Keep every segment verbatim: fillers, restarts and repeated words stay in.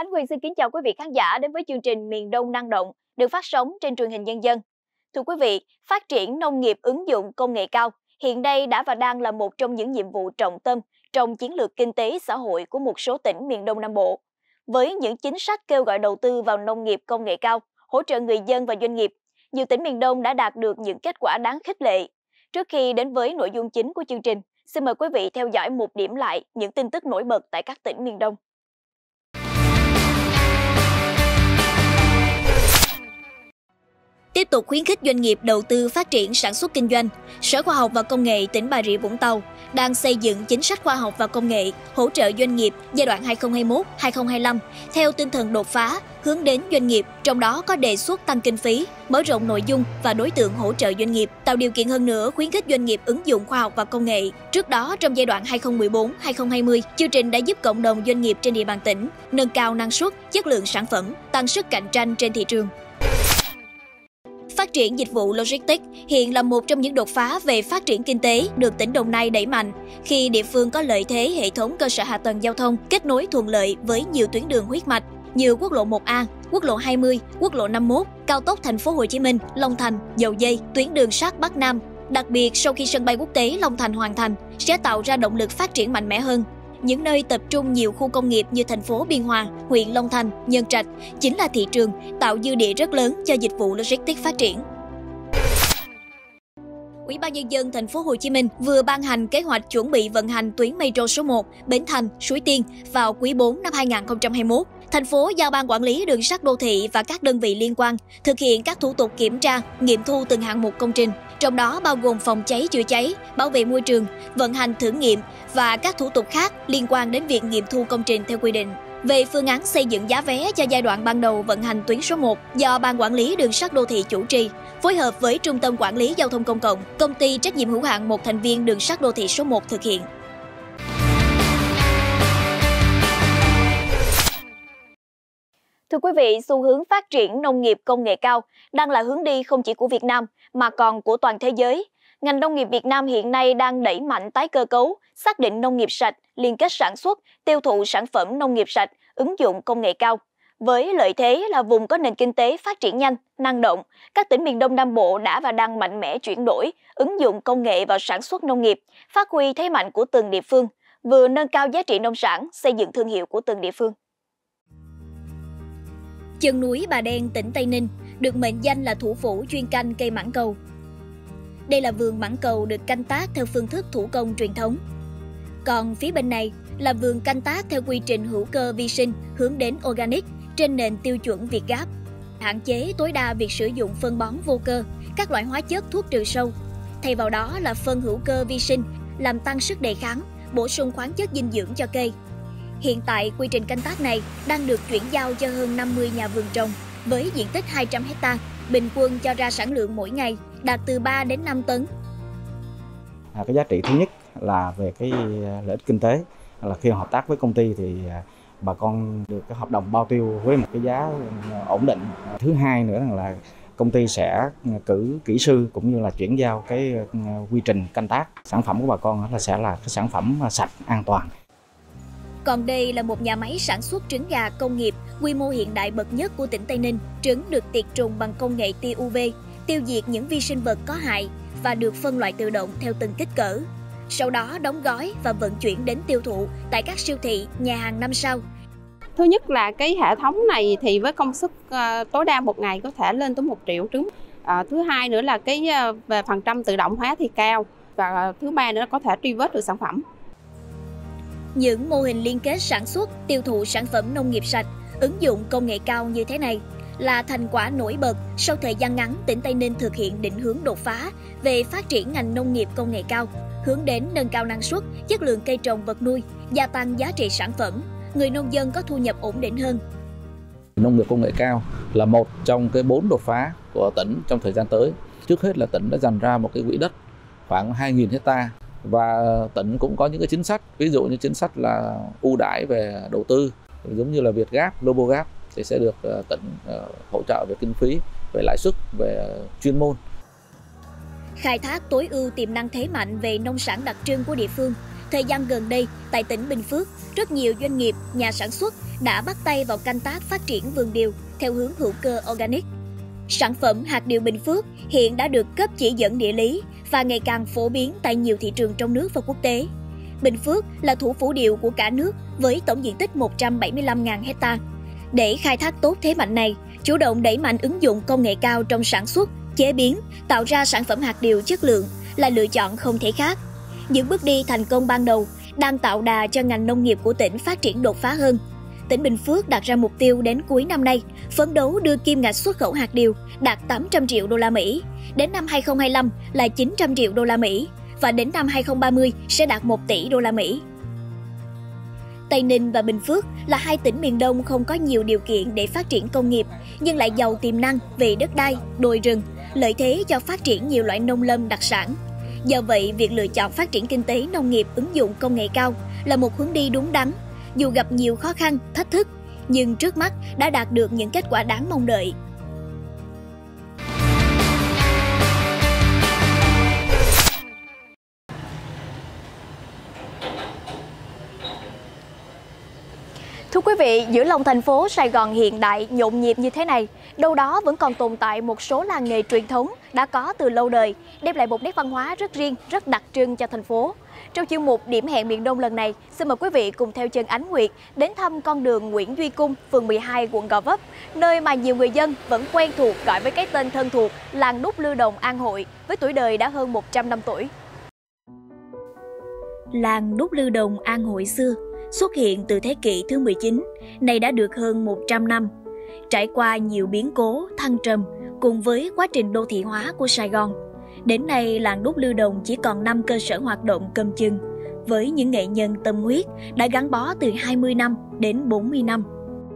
Ánh Quyền xin kính chào quý vị khán giả đến với chương trình Miền Đông năng động được phát sóng trên truyền hình Nhân dân. Thưa quý vị, phát triển nông nghiệp ứng dụng công nghệ cao hiện nay đã và đang là một trong những nhiệm vụ trọng tâm trong chiến lược kinh tế xã hội của một số tỉnh miền Đông Nam Bộ. Với những chính sách kêu gọi đầu tư vào nông nghiệp công nghệ cao, hỗ trợ người dân và doanh nghiệp, nhiều tỉnh miền Đông đã đạt được những kết quả đáng khích lệ. Trước khi đến với nội dung chính của chương trình, xin mời quý vị theo dõi một điểm lại những tin tức nổi bật tại các tỉnh miền Đông. Tiếp tục khuyến khích doanh nghiệp đầu tư phát triển sản xuất kinh doanh, Sở Khoa học và Công nghệ tỉnh Bà Rịa Vũng Tàu đang xây dựng chính sách khoa học và công nghệ hỗ trợ doanh nghiệp giai đoạn hai nghìn không trăm hai mươi mốt đến hai nghìn không trăm hai mươi lăm theo tinh thần đột phá, hướng đến doanh nghiệp, trong đó có đề xuất tăng kinh phí, mở rộng nội dung và đối tượng hỗ trợ doanh nghiệp, tạo điều kiện hơn nữa khuyến khích doanh nghiệp ứng dụng khoa học và công nghệ. Trước đó, trong giai đoạn hai nghìn không trăm mười bốn đến hai nghìn không trăm hai mươi, chương trình đã giúp cộng đồng doanh nghiệp trên địa bàn tỉnh nâng cao năng suất, chất lượng sản phẩm, tăng sức cạnh tranh trên thị trường. Phát triển dịch vụ logistics hiện là một trong những đột phá về phát triển kinh tế được tỉnh Đồng Nai đẩy mạnh khi địa phương có lợi thế hệ thống cơ sở hạ tầng giao thông kết nối thuận lợi với nhiều tuyến đường huyết mạch như quốc lộ một A, quốc lộ hai mươi, quốc lộ năm mươi mốt, cao tốc Thành phố Hồ Chí Minh, Long Thành, Dầu Giây, tuyến đường sắt Bắc Nam. Đặc biệt sau khi sân bay quốc tế Long Thành hoàn thành sẽ tạo ra động lực phát triển mạnh mẽ hơn. Những nơi tập trung nhiều khu công nghiệp như thành phố Biên Hòa, huyện Long Thành, Nhân Trạch chính là thị trường tạo dư địa rất lớn cho dịch vụ logistics phát triển. Ủy ban nhân dân thành phố Hồ Chí Minh vừa ban hành kế hoạch chuẩn bị vận hành tuyến metro số một Bến Thành, Suối Tiên vào quý bốn năm hai nghìn không trăm hai mươi mốt. Thành phố giao ban quản lý đường sắt đô thị và các đơn vị liên quan thực hiện các thủ tục kiểm tra, nghiệm thu từng hạng mục công trình, trong đó bao gồm phòng cháy chữa cháy, bảo vệ môi trường, vận hành thử nghiệm và các thủ tục khác liên quan đến việc nghiệm thu công trình theo quy định. Về phương án xây dựng giá vé cho giai đoạn ban đầu vận hành tuyến số một do Ban Quản lý Đường sắt Đô thị chủ trì, phối hợp với Trung tâm Quản lý Giao thông Công cộng, Công ty trách nhiệm hữu hạn một thành viên Đường sắt Đô thị số một thực hiện. Thưa quý vị, xu hướng phát triển nông nghiệp công nghệ cao đang là hướng đi không chỉ của Việt Nam mà còn của toàn thế giới. Ngành nông nghiệp Việt Nam hiện nay đang đẩy mạnh tái cơ cấu, xác định nông nghiệp sạch, liên kết sản xuất, tiêu thụ sản phẩm nông nghiệp sạch, ứng dụng công nghệ cao. Với lợi thế là vùng có nền kinh tế phát triển nhanh, năng động, các tỉnh miền Đông Nam Bộ đã và đang mạnh mẽ chuyển đổi, ứng dụng công nghệ vào sản xuất nông nghiệp, phát huy thế mạnh của từng địa phương, vừa nâng cao giá trị nông sản, xây dựng thương hiệu của từng địa phương. Chân núi Bà Đen, tỉnh Tây Ninh, được mệnh danh là thủ phủ chuyên canh cây mãng cầu. Đây là vườn mãng cầu được canh tác theo phương thức thủ công truyền thống. Còn phía bên này là vườn canh tác theo quy trình hữu cơ vi sinh hướng đến organic trên nền tiêu chuẩn Việt Gáp, hạn chế tối đa việc sử dụng phân bón vô cơ, các loại hóa chất thuốc trừ sâu. Thay vào đó là phân hữu cơ vi sinh làm tăng sức đề kháng, bổ sung khoáng chất dinh dưỡng cho cây. Hiện tại, quy trình canh tác này đang được chuyển giao cho hơn năm mươi nhà vườn trồng với diện tích hai trăm héc ta, bình quân cho ra sản lượng mỗi ngày đạt từ ba đến năm tấn. À, cái giá trị thứ nhất là về cái lợi ích kinh tế, là khi hợp tác với công ty thì bà con được cái hợp đồng bao tiêu với một cái giá ổn định. Thứ hai nữa là công ty sẽ cử kỹ sư cũng như là chuyển giao cái quy trình canh tác. Sản phẩm của bà con là sẽ là cái sản phẩm sạch, an toàn. Còn đây là một nhà máy sản xuất trứng gà công nghiệp quy mô hiện đại bậc nhất của tỉnh Tây Ninh. Trứng được tiệt trùng bằng công nghệ tia u vê, tiêu diệt những vi sinh vật có hại và được phân loại tự động theo từng kích cỡ. Sau đó đóng gói và vận chuyển đến tiêu thụ tại các siêu thị, nhà hàng năm sao. Thứ nhất là cái hệ thống này thì với công suất uh, tối đa một ngày có thể lên tới một triệu trứng. Uh, thứ hai nữa là cái uh, về phần trăm tự động hóa thì cao. Và uh, thứ ba nữa là có thể truy vết được sản phẩm. Những mô hình liên kết sản xuất, tiêu thụ sản phẩm nông nghiệp sạch, ứng dụng công nghệ cao như thế này là thành quả nổi bật sau thời gian ngắn tỉnh Tây Ninh thực hiện định hướng đột phá về phát triển ngành nông nghiệp công nghệ cao, hướng đến nâng cao năng suất, chất lượng cây trồng vật nuôi, gia tăng giá trị sản phẩm, người nông dân có thu nhập ổn định hơn. Nông nghiệp công nghệ cao là một trong cái bốn đột phá của tỉnh trong thời gian tới. Trước hết là tỉnh đã dành ra một cái quỹ đất khoảng hai nghìn héc ta và tỉnh cũng có những cái chính sách, ví dụ như chính sách là ưu đãi về đầu tư giống như là Việt Gáp, Lobo Gáp thì sẽ được tỉnh hỗ trợ về kinh phí, về lãi suất, về chuyên môn. Khai thác tối ưu tiềm năng thế mạnh về nông sản đặc trưng của địa phương, Thời gian gần đây, tại tỉnh Bình Phước, rất nhiều doanh nghiệp, nhà sản xuất đã bắt tay vào canh tác phát triển vườn điều theo hướng hữu cơ organic. Sản phẩm hạt điều Bình Phước hiện đã được cấp chỉ dẫn địa lý và ngày càng phổ biến tại nhiều thị trường trong nước và quốc tế. Bình Phước là thủ phủ điều của cả nước với tổng diện tích một trăm bảy mươi lăm nghìn hectare. Để khai thác tốt thế mạnh này, chủ động đẩy mạnh ứng dụng công nghệ cao trong sản xuất, chế biến, tạo ra sản phẩm hạt điều chất lượng là lựa chọn không thể khác. Những bước đi thành công ban đầu đang tạo đà cho ngành nông nghiệp của tỉnh phát triển đột phá hơn. Tỉnh Bình Phước đặt ra mục tiêu đến cuối năm nay, phấn đấu đưa kim ngạch xuất khẩu hạt điều đạt tám trăm triệu đô la Mỹ, đến năm hai không hai lăm là chín trăm triệu đô la Mỹ và đến năm hai không ba mươi sẽ đạt một tỷ đô la Mỹ. Tây Ninh và Bình Phước là hai tỉnh miền Đông không có nhiều điều kiện để phát triển công nghiệp, nhưng lại giàu tiềm năng về đất đai, đồi rừng, lợi thế cho phát triển nhiều loại nông lâm đặc sản. Do vậy, việc lựa chọn phát triển kinh tế nông nghiệp ứng dụng công nghệ cao là một hướng đi đúng đắn. Dù gặp nhiều khó khăn, thách thức, nhưng trước mắt đã đạt được những kết quả đáng mong đợi. Thưa quý vị, giữa lòng thành phố Sài Gòn hiện đại, nhộn nhịp như thế này, đâu đó vẫn còn tồn tại một số làng nghề truyền thống đã có từ lâu đời, đem lại một nét văn hóa rất riêng, rất đặc trưng cho thành phố. Trong chuyên mục Điểm hẹn miền Đông lần này, xin mời quý vị cùng theo chân Ánh Nguyệt đến thăm con đường Nguyễn Duy Cung, phường mười hai, quận Gò Vấp, nơi mà nhiều người dân vẫn quen thuộc gọi với cái tên thân thuộc làng Đúc Lưu Đồng An Hội, với tuổi đời đã hơn một trăm năm tuổi. Làng Đúc Lưu Đồng An Hội xưa xuất hiện từ thế kỷ thứ mười chín, nay đã được hơn một trăm năm. Trải qua nhiều biến cố, thăng trầm cùng với quá trình đô thị hóa của Sài Gòn, đến nay làng Đúc Lưu Đồng chỉ còn năm cơ sở hoạt động cầm chừng, với những nghệ nhân tâm huyết đã gắn bó từ hai mươi năm đến bốn mươi năm.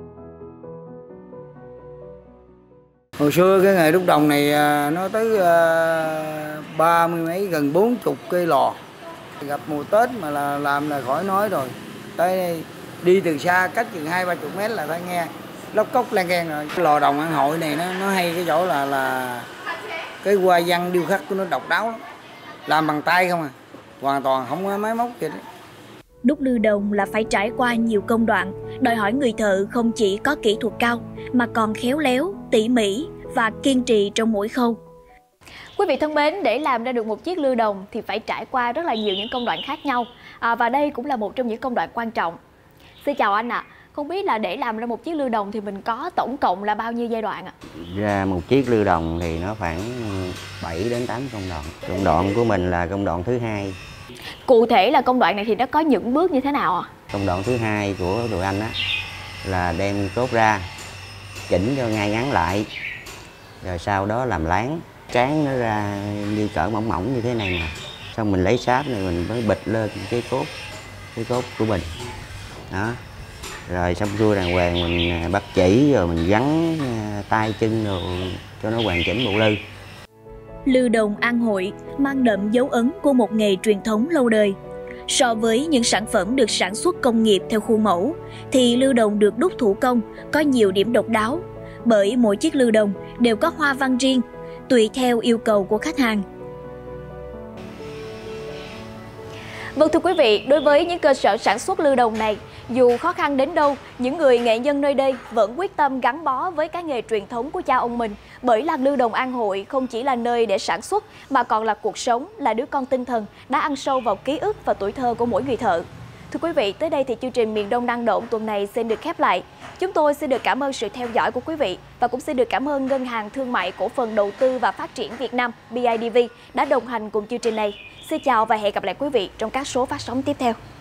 Hồi xưa cái nghề đúc đồng này nó tới ba mươi mấy, gần bốn chục cây lò. Gặp mùa Tết mà là làm là khỏi nói rồi. Tới đây, đi từ xa cách chừng hai ba chục mét là phải nghe lóc cốc lan keng rồi. Cái lò đồng An Hội này nó nó hay cái chỗ là là cái hoa văn điêu khắc của nó độc đáo lắm. Làm bằng tay không à, hoàn toàn không có máy móc gì đấy. Đúc lưu đồng là phải trải qua nhiều công đoạn, đòi hỏi người thợ không chỉ có kỹ thuật cao mà còn khéo léo, tỉ mỉ và kiên trì trong mỗi khâu. Quý vị thân mến, để làm ra được một chiếc lưu đồng thì phải trải qua rất là nhiều những công đoạn khác nhau, à, và đây cũng là một trong những công đoạn quan trọng. Xin chào anh ạ, à. Không biết là để làm ra một chiếc lưu đồng thì mình có tổng cộng là bao nhiêu giai đoạn ạ? À? Ra một chiếc lưu đồng thì nó khoảng bảy đến tám công đoạn. Công đoạn của mình là công đoạn thứ hai. Cụ thể là công đoạn này thì nó có những bước như thế nào ạ? À? Công đoạn thứ hai của tụi anh á là đem cốt ra, chỉnh cho ngay ngắn lại, rồi sau đó làm láng, tráng nó ra như cỡ mỏng mỏng như thế này nè. Xong mình lấy sáp này mình mới bịch lên cái cốt, cái cốt của mình. Đó. Rồi xong xuôi đàng hoàng mình bắt chỉ rồi mình gắn tay chân rồi cho nó hoàn chỉnh bộ lư. Lưu đồng An Hội mang đậm dấu ấn của một nghề truyền thống lâu đời. So với những sản phẩm được sản xuất công nghiệp theo khuôn mẫu, thì lưu đồng được đúc thủ công có nhiều điểm độc đáo, bởi mỗi chiếc lưu đồng đều có hoa văn riêng, tùy theo yêu cầu của khách hàng. Vâng thưa quý vị, đối với những cơ sở sản xuất lưu đồng này, dù khó khăn đến đâu, những người nghệ nhân nơi đây vẫn quyết tâm gắn bó với cái nghề truyền thống của cha ông mình. Bởi làng lưu đồng An Hội không chỉ là nơi để sản xuất mà còn là cuộc sống, là đứa con tinh thần đã ăn sâu vào ký ức và tuổi thơ của mỗi người thợ. Thưa quý vị, tới đây thì chương trình Miền Đông Năng Động tuần này xin được khép lại. Chúng tôi xin được cảm ơn sự theo dõi của quý vị và cũng xin được cảm ơn Ngân hàng Thương mại Cổ phần Đầu tư và Phát triển Việt Nam bê i đê vê đã đồng hành cùng chương trình này. Xin chào và hẹn gặp lại quý vị trong các số phát sóng tiếp theo.